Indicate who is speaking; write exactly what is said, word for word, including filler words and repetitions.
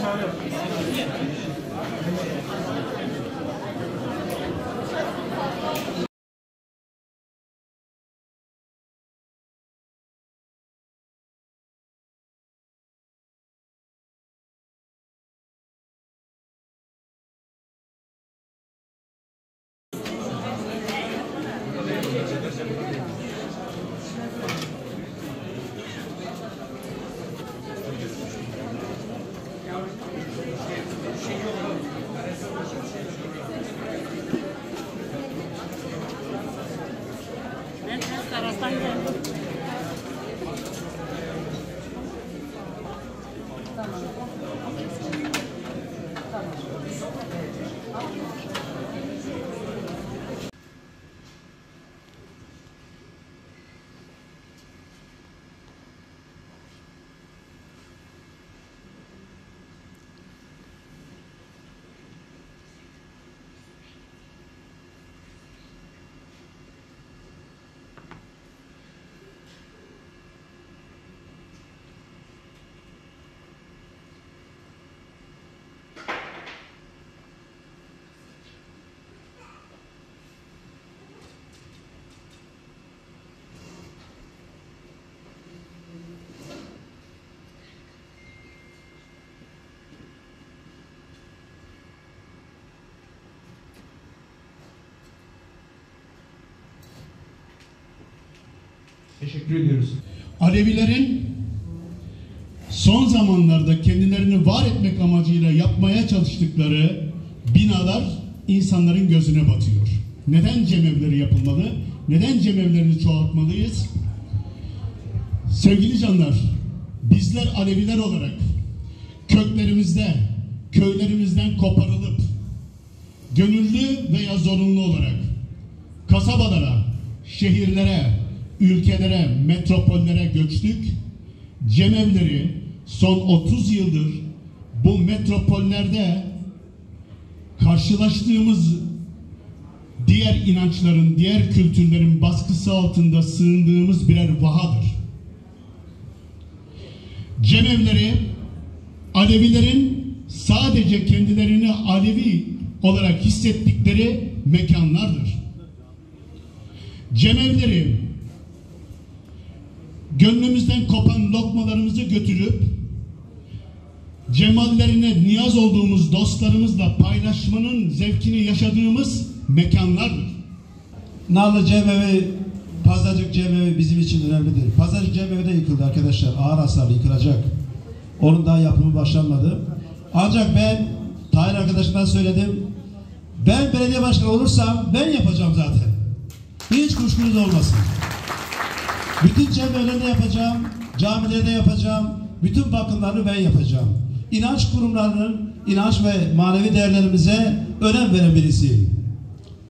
Speaker 1: Teşekkür ediyoruz. Alevilerin son zamanlarda kendilerini var etmek amacıyla yapmaya çalıştıkları binalar insanların gözüne batıyor. Neden cemevleri yapılmalı? Neden cemevlerini çoğaltmalıyız? Sevgili canlar, bizler Aleviler olarak köklerimizde, köylerimizden koparılıp gönüllü veya zorunlu olarak kasabalara, şehirlere, ülkelere, metropollere göçtük. Cemevleri son otuz yıldır bu metropollerde karşılaştığımız diğer inançların, diğer kültürlerin baskısı altında sığındığımız birer vahadır. Cemevleri Alevilerin sadece kendilerini Alevi olarak hissettikleri mekanlardır. Cemevleri gönlümüzden kopan lokmalarımızı götürüp cemallerine niyaz olduğumuz dostlarımızla paylaşmanın zevkini yaşadığımız mekanlardır.
Speaker 2: Narlı Cemevi, Pazarcık Cemevi bizim için önemlidir. Pazarcık Cemevi de yıkıldı arkadaşlar. Ağır hasarlı yıkılacak. Onun daha yapımı başlanmadı. Ancak ben Tahir arkadaşımdan söyledim. Ben belediye başkanı olursam ben yapacağım zaten. Hiç kuşkunuz olmasın. Bütün cemevlerinde yapacağım, camilerde yapacağım, bütün bakımlarını ben yapacağım. İnanç kurumlarının, inanç ve manevi değerlerimize önem veren birisiyim.